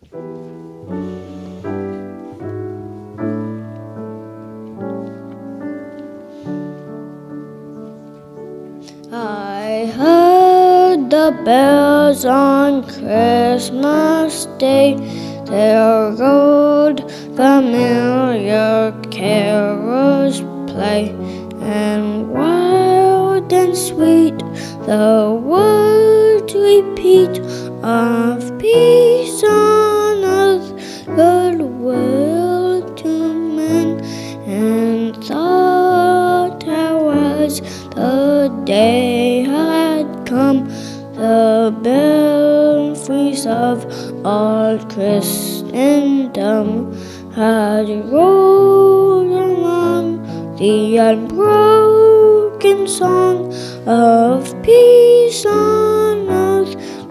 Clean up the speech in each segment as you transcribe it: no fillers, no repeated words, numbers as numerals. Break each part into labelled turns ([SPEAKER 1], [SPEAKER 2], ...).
[SPEAKER 1] I heard the bells on Christmas Day. Their old familiar carols play, and wild and sweet the words repeat of peace on earth, goodwill to men. And thought how as the day had come, the belfries of all Christendom had rolled along the unbroken song of peace on earth,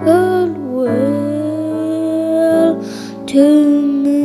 [SPEAKER 1] goodwill to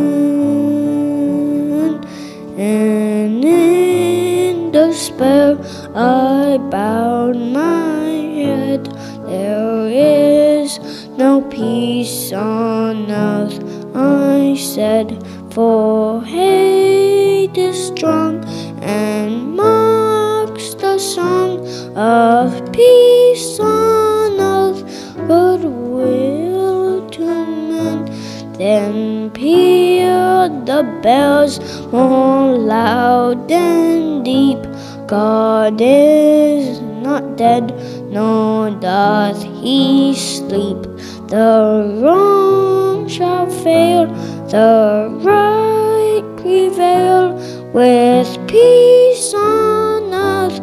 [SPEAKER 1] men. And in despair I bowed my head. There is no peace on earth, I said, for hate is strong and mocks the song of peace on earth, goodwill to men. Then pealed the bells more loud and deep. God is not dead, nor doth he sleep. The wrong shall fail, the right prevail, with peace on earth,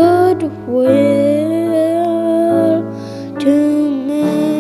[SPEAKER 1] goodwill to men.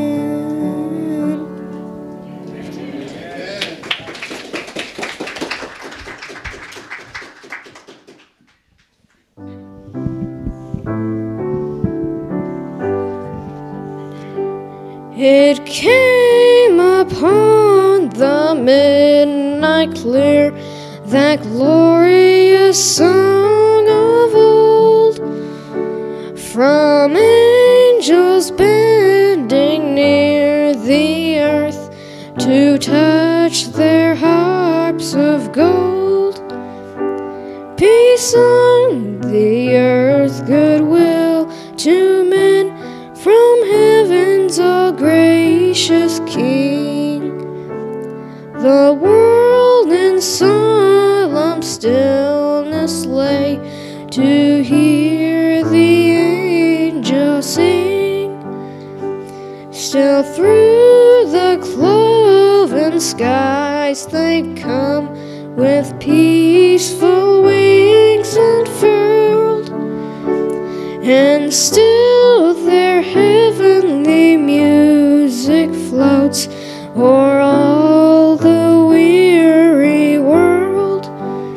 [SPEAKER 2] It came upon the midnight clear, that glorious song of old, from angels bending near the earth to touch their harps of gold. Peace on the earth, goodwill to men, from heaven's all gracious King. The world in solemn stillness lay to hear the angels sing. Still through the cloven skies they come, with peaceful wings unfurled, and still their heavenly music floats o'er all the weary world.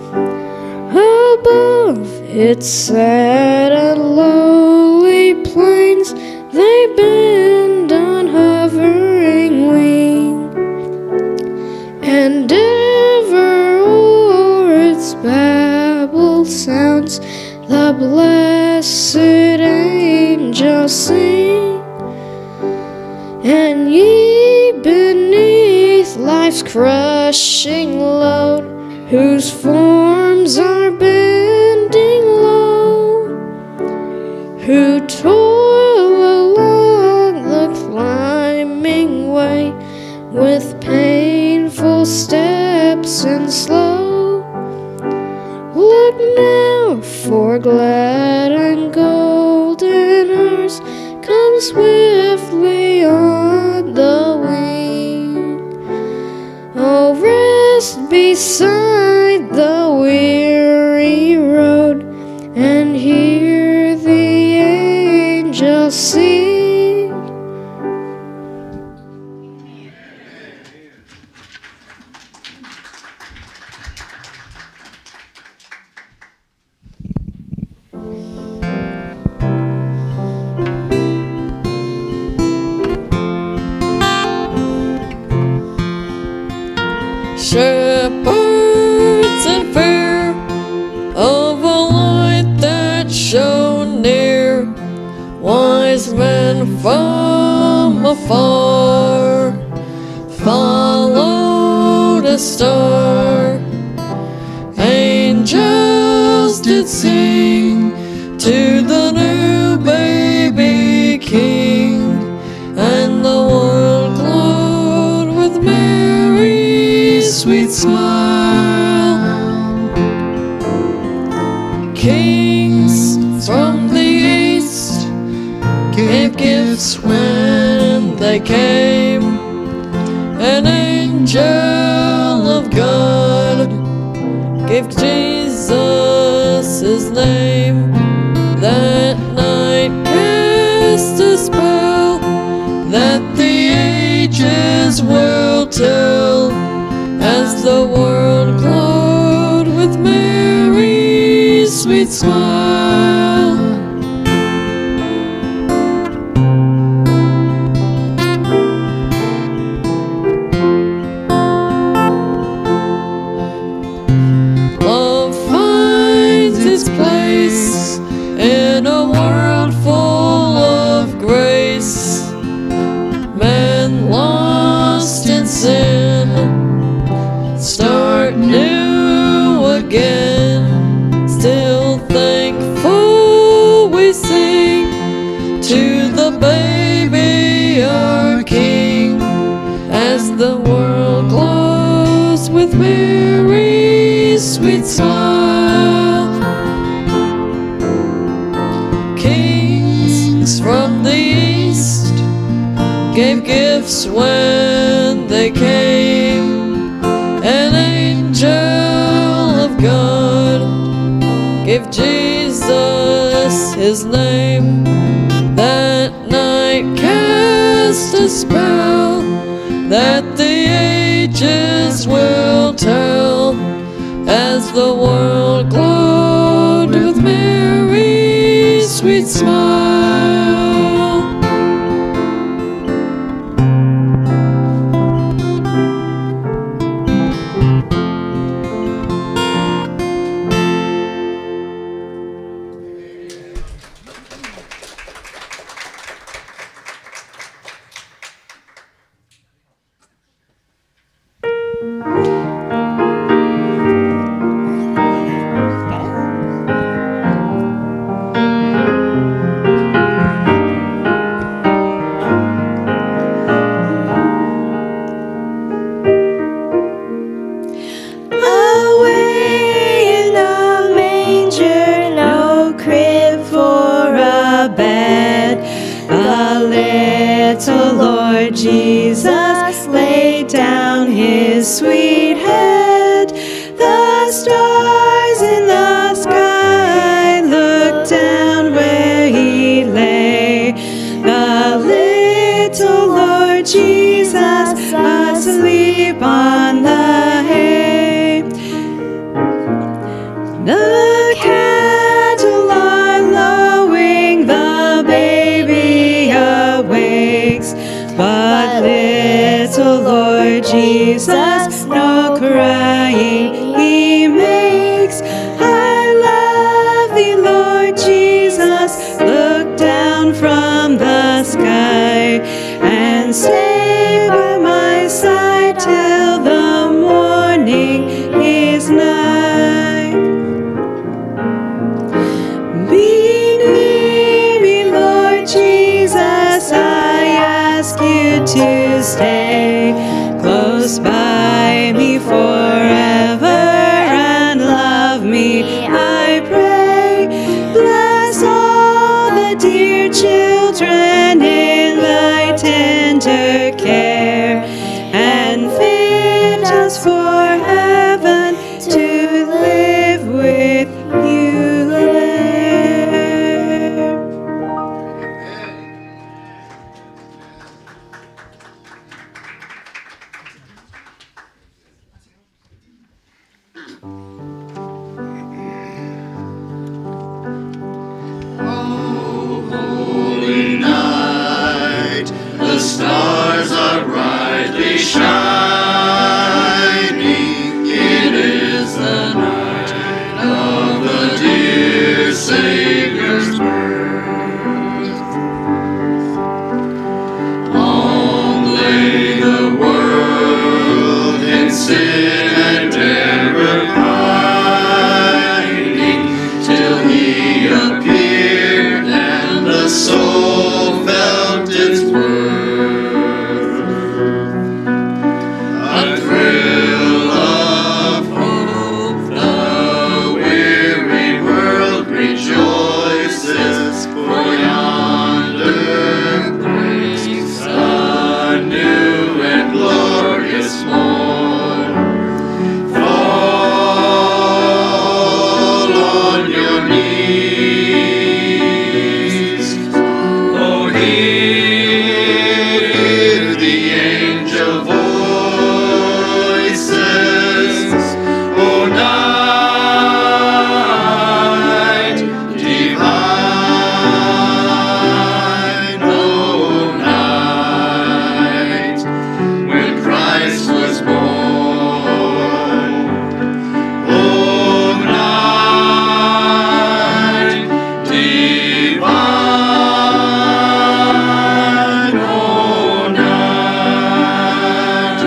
[SPEAKER 2] Above its sad and lowly plains they bend on hovering wing, and ever o'er its babel sounds the blessed angels sing. And ye beneath life's crushing load, whose forms are bending low, who toil along the climbing way with painful steps and slow, look now, for glad and golden hours come swiftly on the wing. Oh, rest beside the weary road and hear the angels sing.
[SPEAKER 3] Shepherds in fear of a light that shone near, wise men from afar follow star. Angels did sing to the new baby king, and the world glowed with Mary's sweet smile. Kings from the east gave gifts when they came. An angel of God gave Jesus his name. That night cast a spell that the ages will tell, as the world glowed with Mary's sweet smile. Love finds its place in a world full of grace. Man lost in sin, start new again. Still thankful we sing to the baby our King, as the world glows with Mary's sweet smile. Kings from the east gave gifts when they came. An angel of God gave Jesus his name. That night cast a spell that the ages will tell, as the world glowed with Mary's sweet smile.
[SPEAKER 1] Away in a manger, no crib for a bed, the little Lord Jesus laid down his sweet head. The stars in the sky looked down where he lay, the little Lord Jesus asleep on the hay. The cattle are lowing, the baby awakes, but little Lord Jesus no crying he makes. I love thee, Lord Jesus, look down from the sky and stay by my side till the morning is nigh. Be near me, Lord Jesus, I ask you to stay close by me forever and love me, I pray. Bless all the dear children in thy tender care, and fit us for heaven to live with you there.
[SPEAKER 4] Holy night, the stars are brightly shining. It is the night of the dear Savior's birth. Long lay the world in sin. angel voices, O night divine, O night when Christ was born, O night divine, O night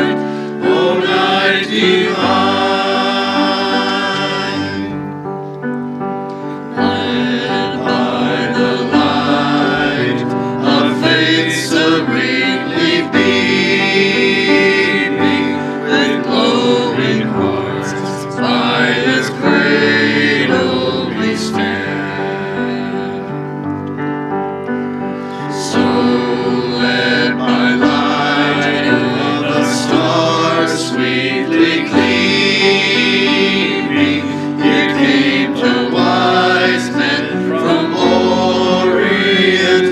[SPEAKER 4] divine, led by the light of faith serenely beaming, with glowing hearts by His cradle we stand. So led by light of the stars sweetly gleaming, here came to wise men from Orient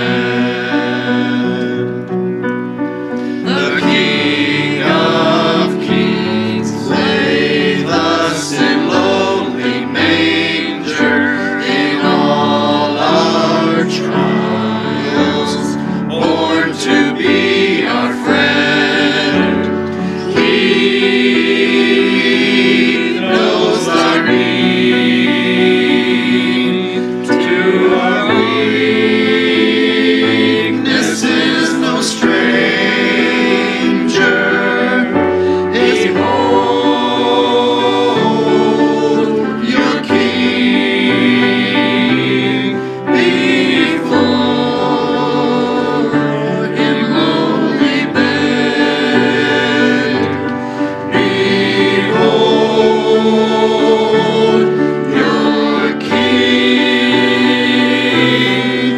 [SPEAKER 4] land. The King of Kings lay thus in lowly manger, in all our trials, born to be our friend. He knows our need, to our weakness is no stranger. Behold your King, before Him lowly bend. Behold your King,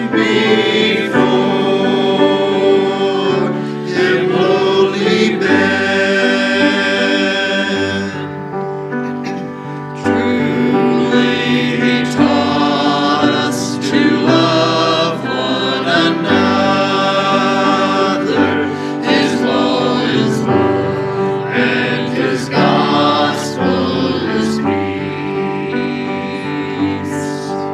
[SPEAKER 4] before Him lowly bend. Truly He taught us to love one another. His law is love, and His gospel is peace.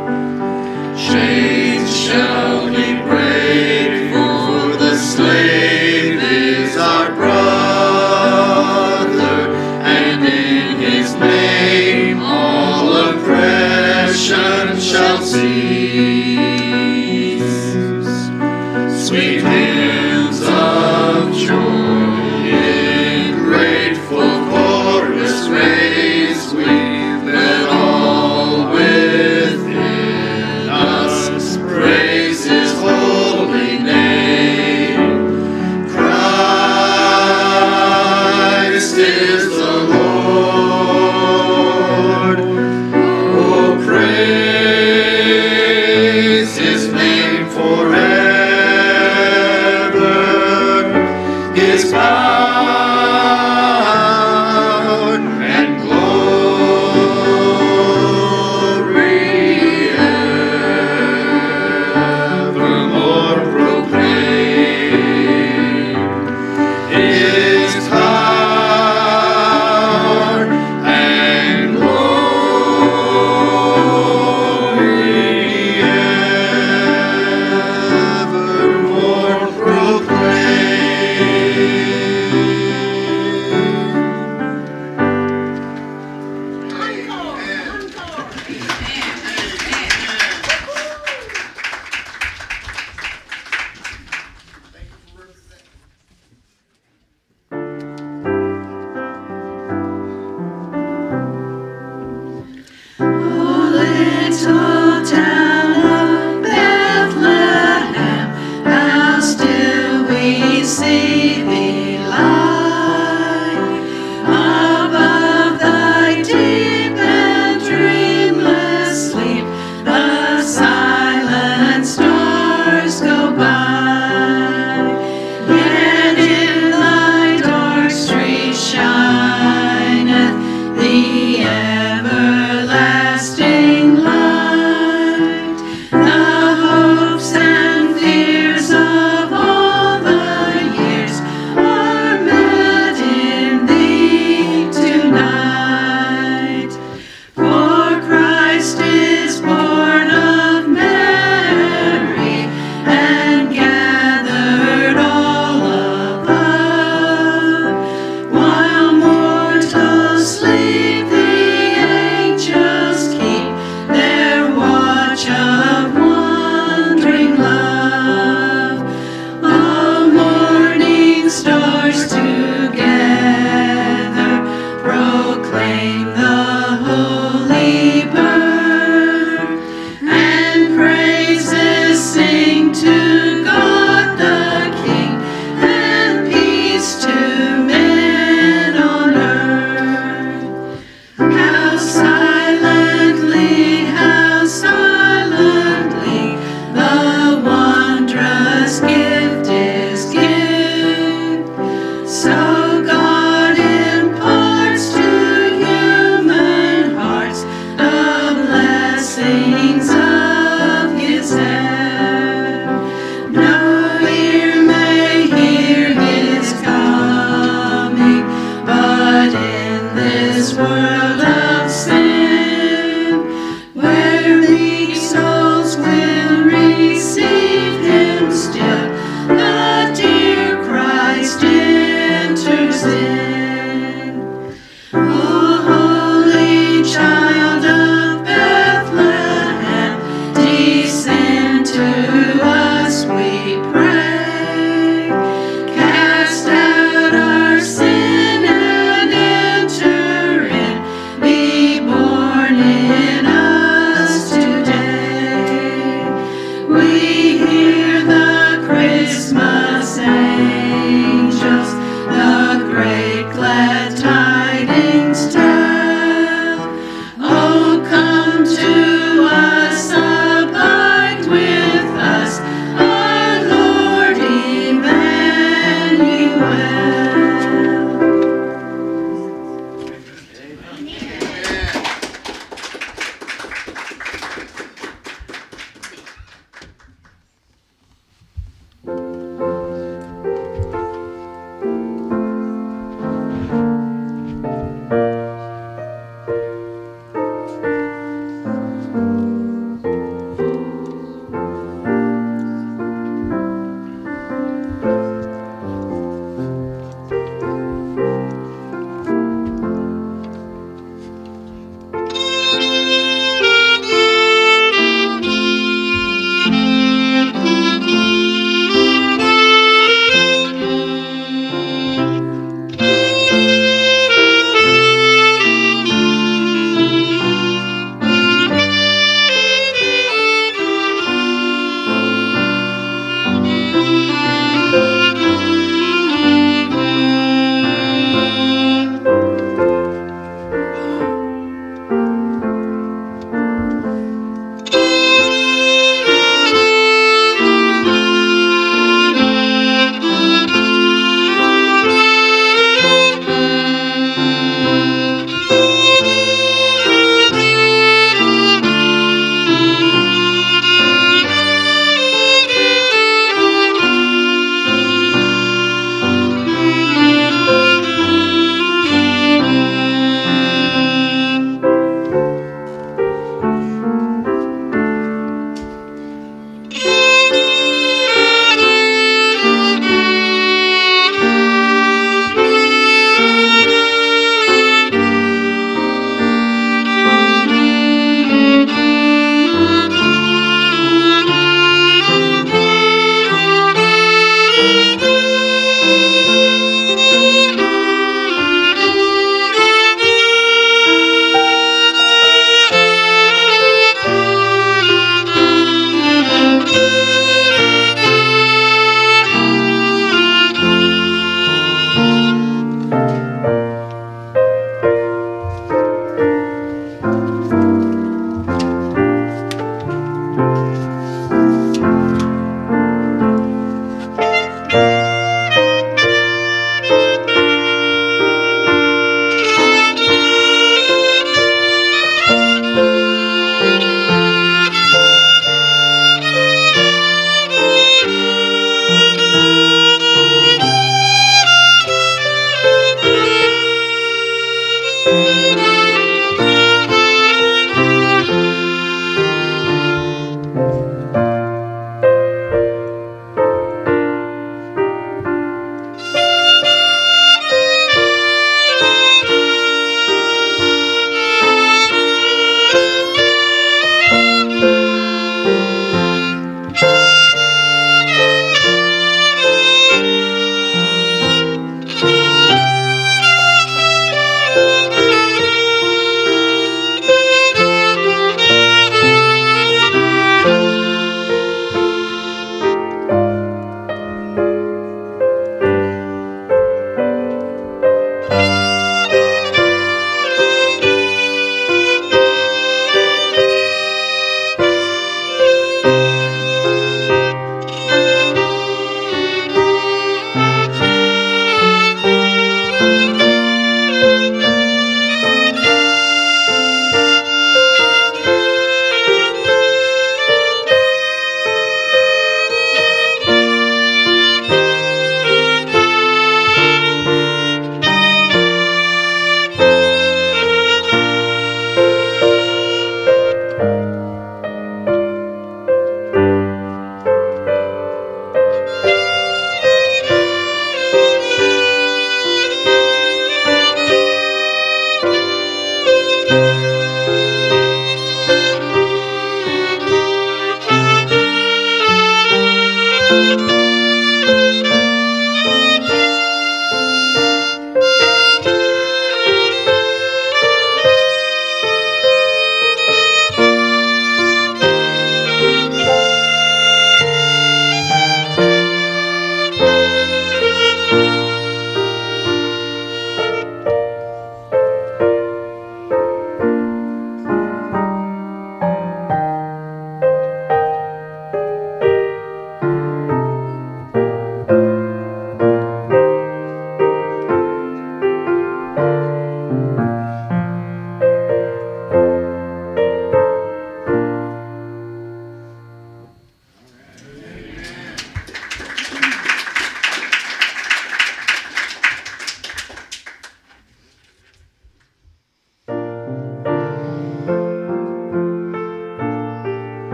[SPEAKER 4] Chains shall be break, for the slave is our brother, and in His name all oppression shall cease. Sweet hymns of joy in grateful chorus raise we, let all within us praise His holy name. Christ is the Lord. Oh, praise His name forever. His power and glory evermore proclaim. His power and glory evermore proclaim.
[SPEAKER 1] So God imparts to human hearts the blessings of His hand. No ear may hear His coming, but in this world of sin, where meek souls will receive Him still, the dear Christ enters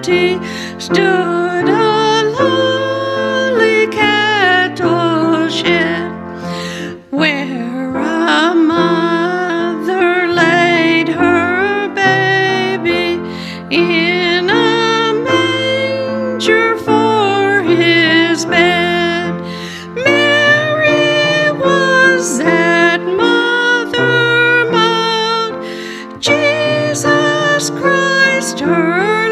[SPEAKER 1] city stood a lowly cattle shed, where a mother laid her baby in a manger for his bed. Mary was that mother mild, Jesus Christ her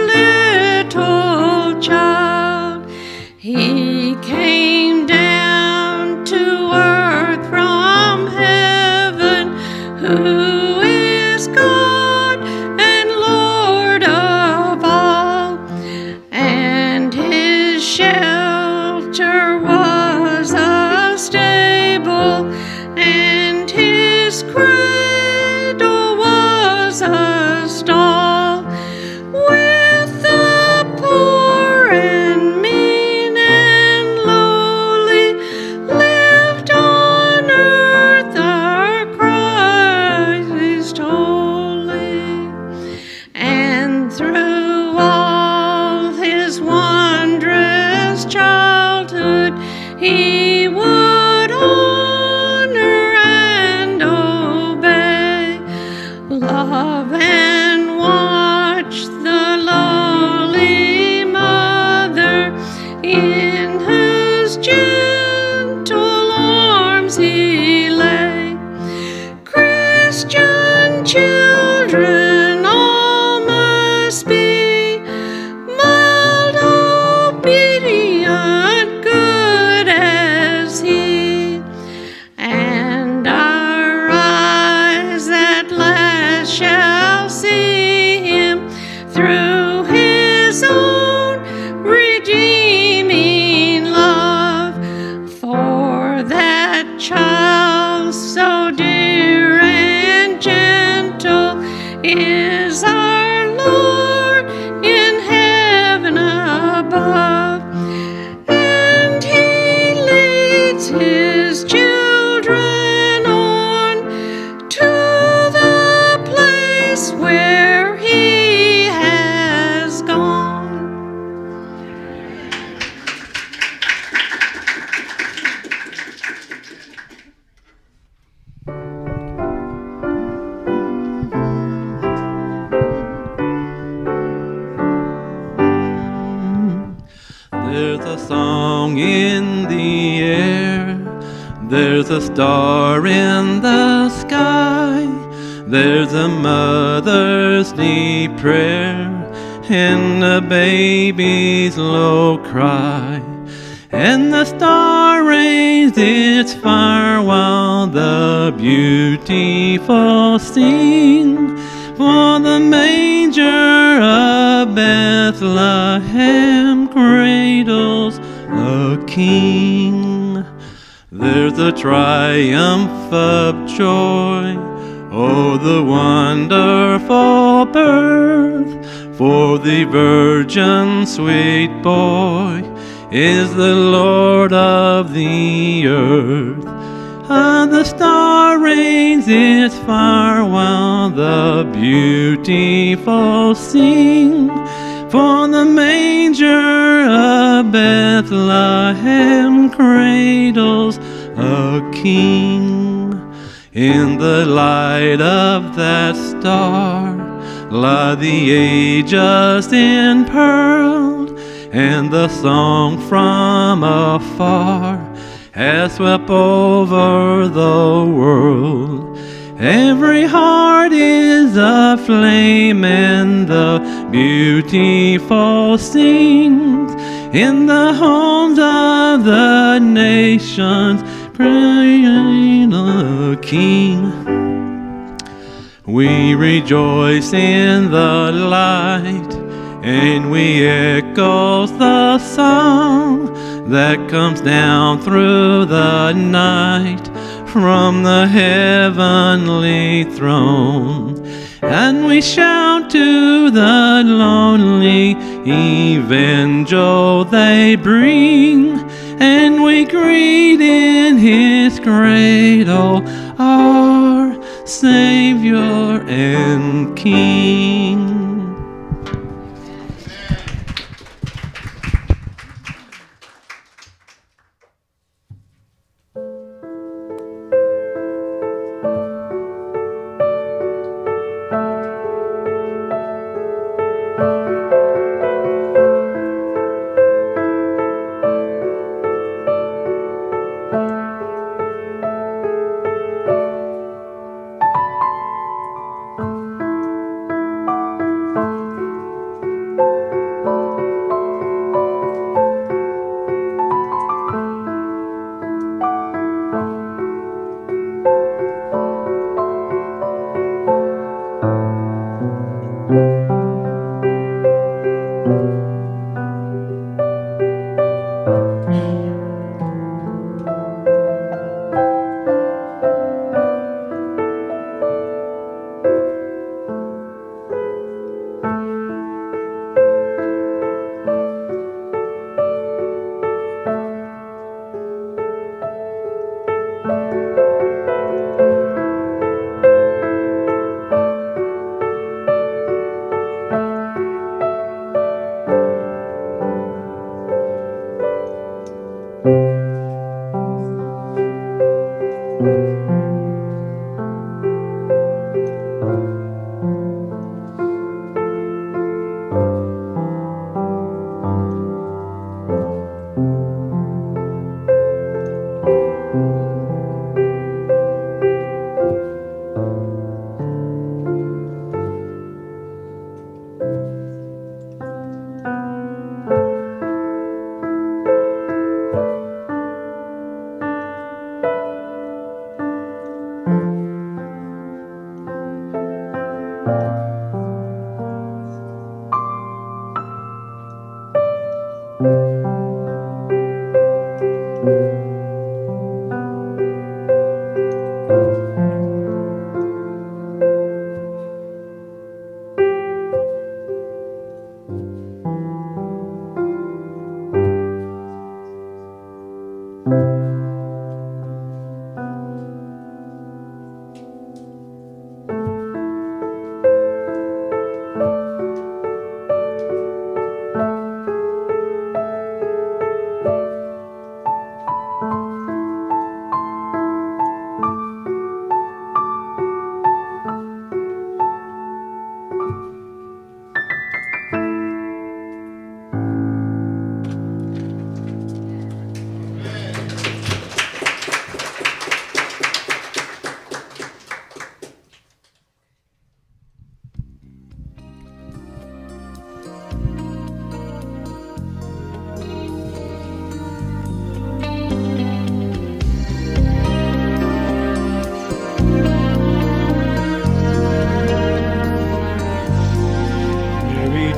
[SPEAKER 1] little child. He came down to earth from heaven, who is God and Lord of all, and his shelter was a stable, and his cradle was a stall. With the poor and mean and lowly lived on earth our Christ holy. And through all his wondrous childhood he would honor and obey, love and watch the lowly mother in whose gentle arms he lay. Christian children all must be mild, obedient, good as he, and our eyes at last shall see him through his own redeeming love. For that child so dear and gentle is our Lord in heaven above, and he leads his children on to the place where he has gone.
[SPEAKER 5] There's a song in the air, there's a star in the sky, there's a mother's deep prayer and a baby's low cry, and the star raised its fire while the beautiful sing, for the manger of Bethlehem cradles a king. There's a triumph of joy, oh, the wonderful birth, for the virgin sweet boy is the Lord of the earth. The star rains its fire while the beautiful sing, for the manger of Bethlehem cradles a king. In the light of that star lie the ages impearled, and the song from afar has swept over the world. Every heart is aflame, and the beautiful sings in the homes of the nations, praising the King. We rejoice in the light, and we echo the song that comes down through the night from the heavenly throne. And we shout to the lonely evangel they bring, and we greet in his cradle our Savior and King.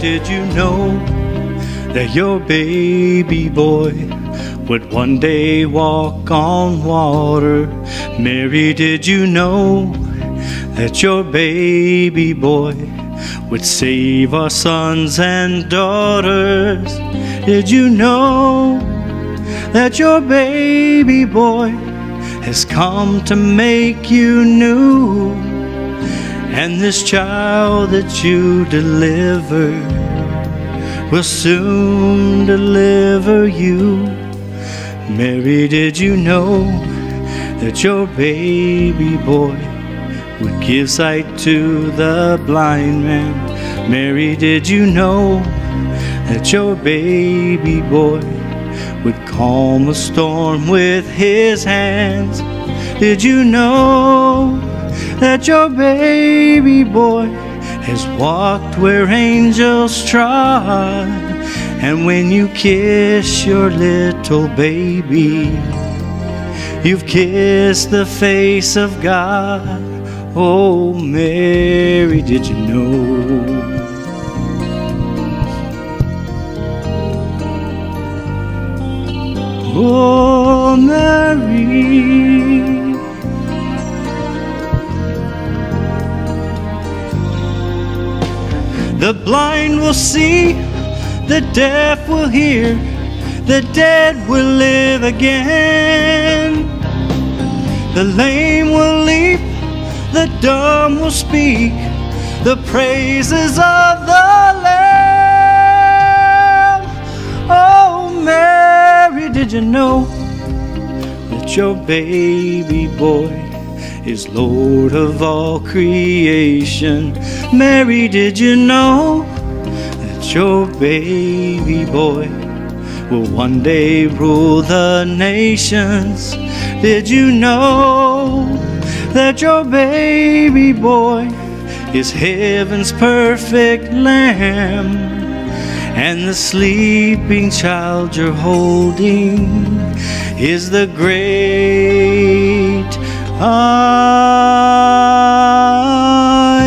[SPEAKER 6] did you know that your baby boy would one day walk on water? Mary, did you know that your baby boy would save our sons and daughters? Did you know that your baby boy has come to make you new? And this child that you deliver will soon deliver you. Mary, did you know that your baby boy would give sight to the blind man? Mary, did you know that your baby boy would calm a storm with his hands? Did you know that your baby boy has walked where angels trod? And when you kiss your little baby, you've kissed the face of God. Oh, Mary, did you know? Oh, Mary. The blind will see, the deaf will hear, the dead will live again. The lame will leap, the dumb will speak the praises of the Lamb. Oh, Mary, did you know that your baby boy is Lord of all creation? Mary, did you know that your baby boy will one day rule the nations? Did you know that your baby boy is heaven's perfect lamb? And the sleeping child you're holding is the great I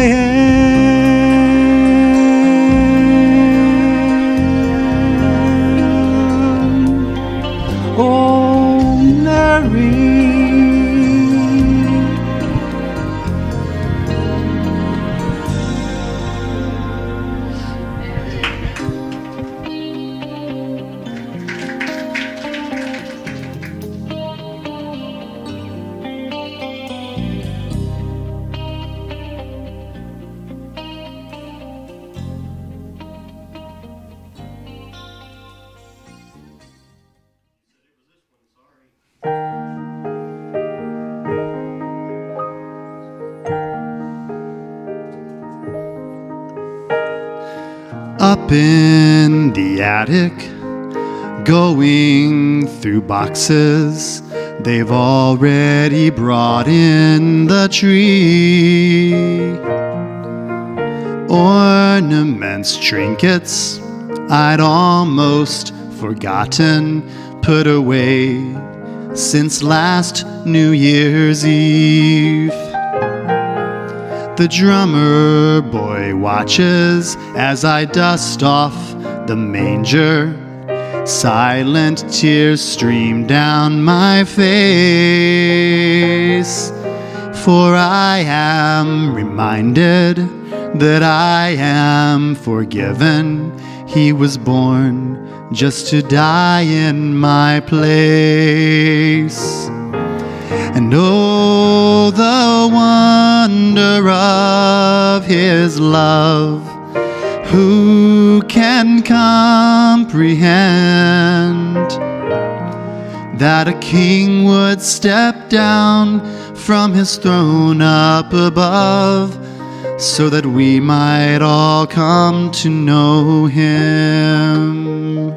[SPEAKER 6] am. Oh, Mary.
[SPEAKER 7] Up in the attic, going through boxes, they've already brought in the tree. Ornaments, trinkets, I'd almost forgotten, put away since last New Year's Eve. The drummer boy watches as I dust off the manger. Silent tears stream down my face, for I am reminded that I am forgiven. He was born just to die in my place. And oh, the wonder of his love, who can comprehend that a king would step down from his throne up above, so that we might all come to know him.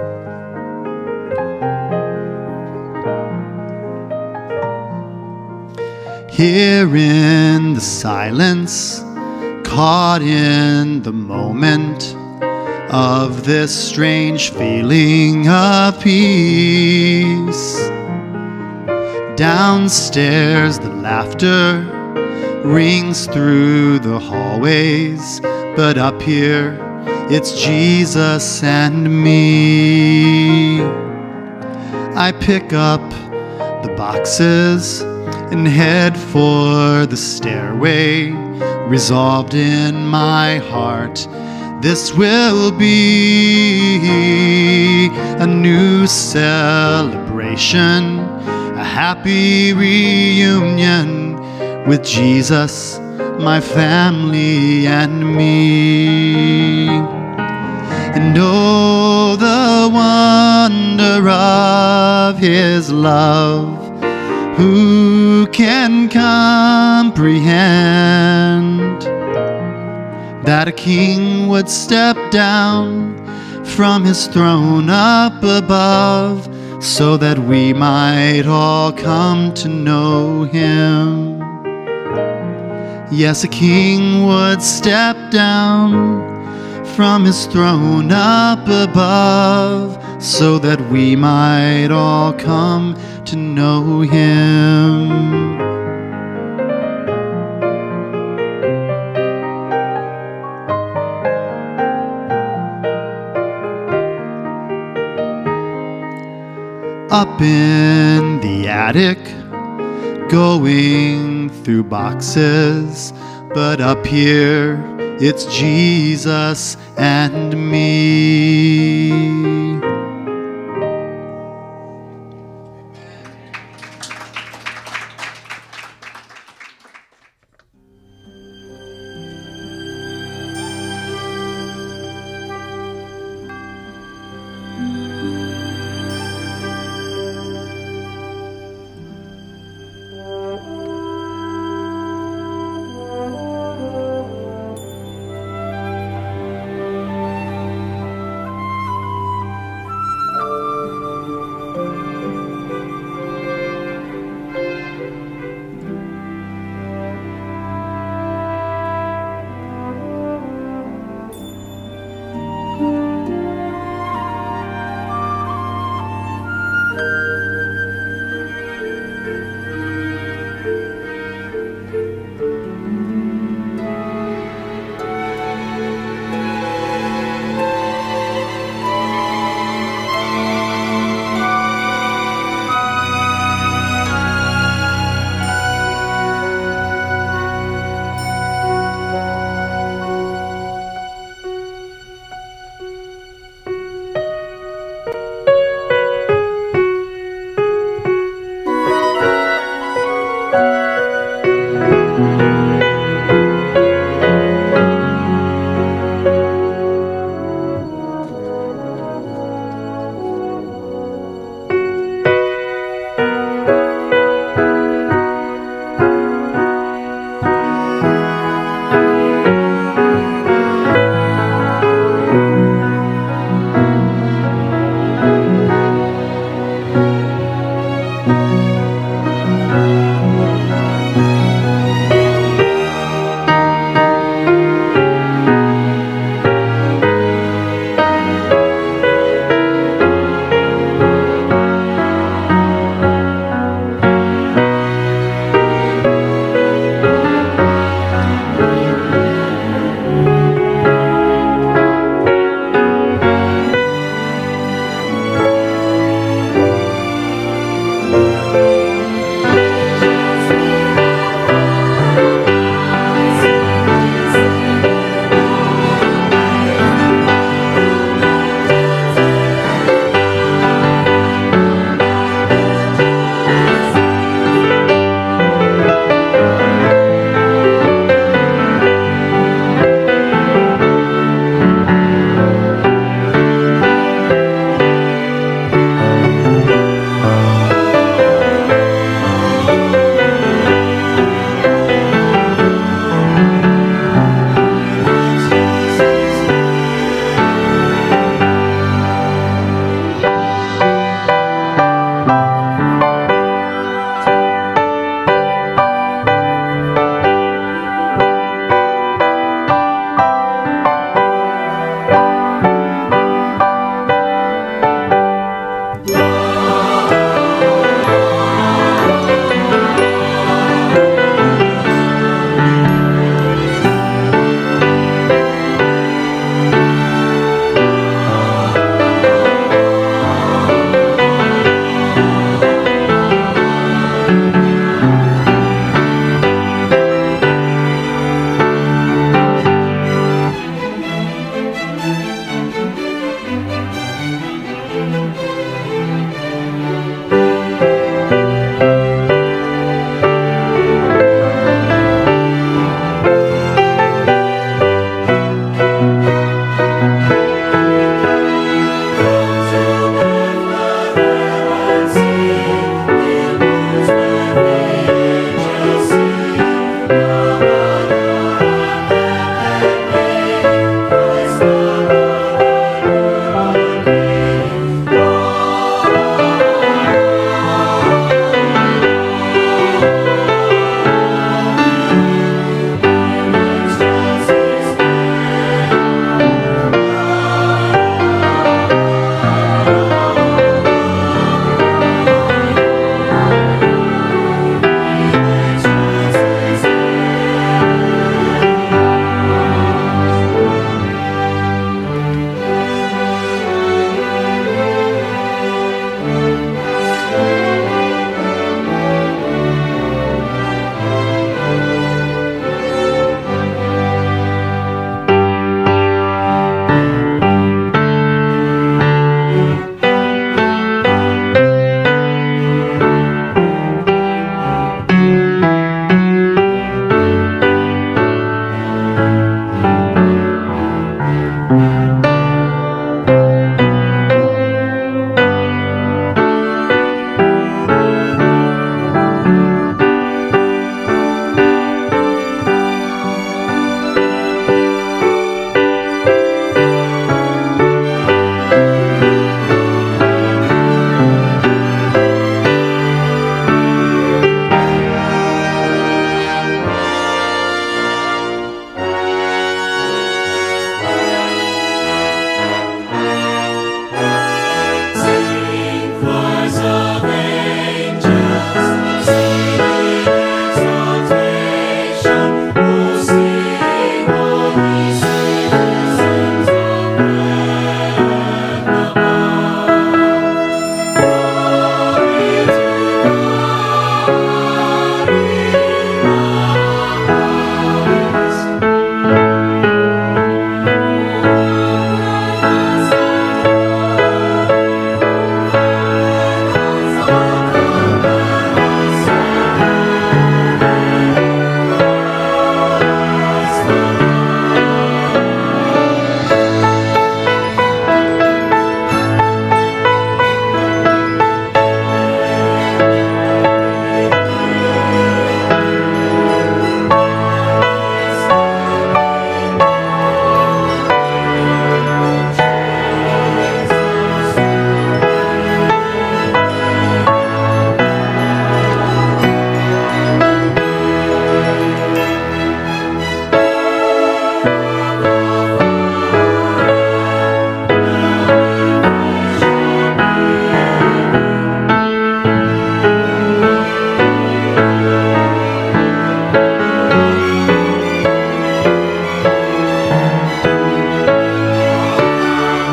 [SPEAKER 7] Here in the silence, caught in the moment of this strange feeling of peace. Downstairs the laughter rings through the hallways, but up here it's Jesus and me. I pick up the boxes and head for the stairway, resolved in my heart, this will be a new celebration, a happy reunion with Jesus, my family and me. And oh, the wonder of His love, who can comprehend that a king would step down from his throne up above, so that we might all come to know Him. Yes, a king would step down from his throne up above, so that we might all come to know Him. Up in the attic, going through boxes, but up here it's Jesus and me.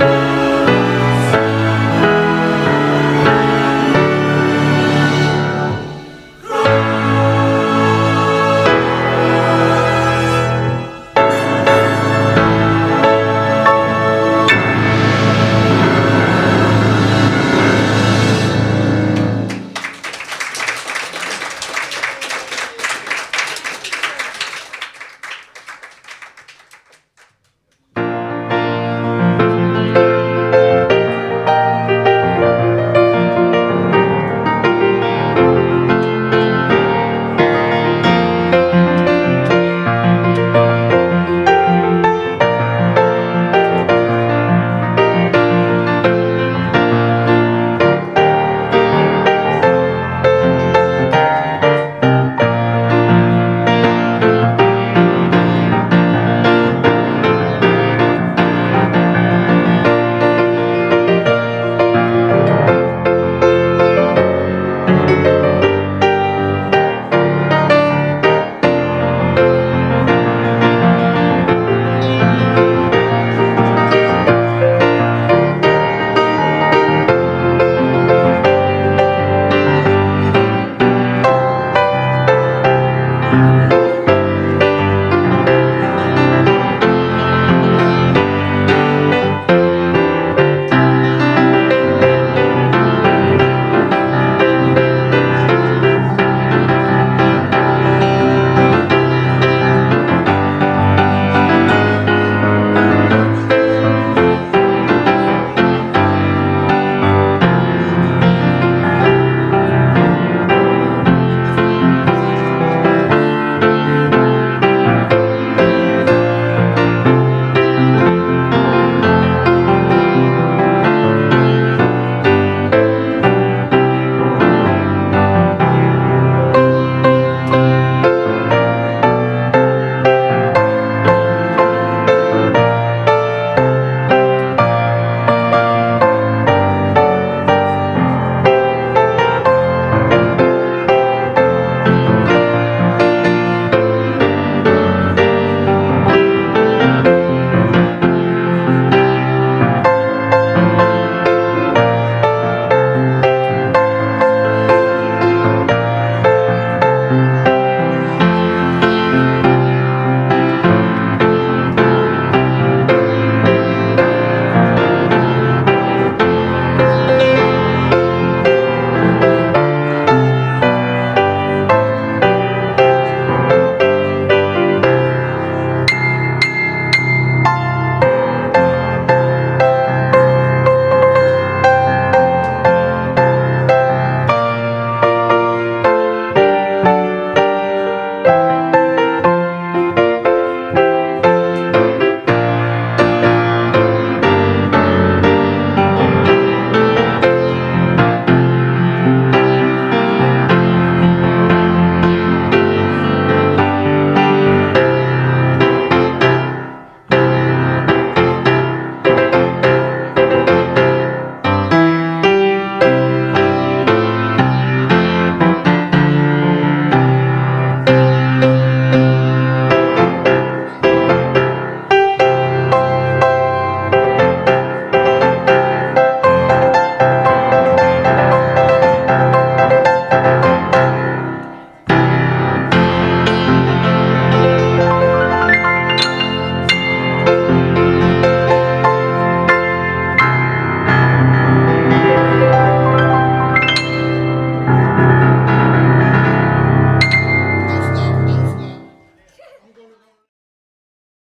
[SPEAKER 4] Lord.